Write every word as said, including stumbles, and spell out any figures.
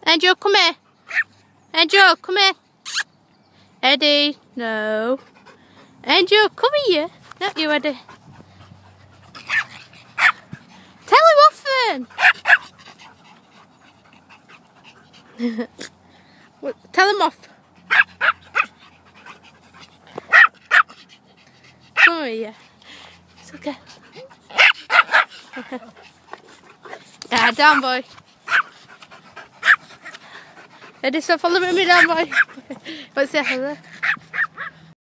Angel, come here. Angel, come here. Eddie, no. Angel, come here. Not you, Eddie. Tell him off then. Well, tell him off. Come here. It's okay. Yeah, down boy. Eddie, stop following me down boy. What's that?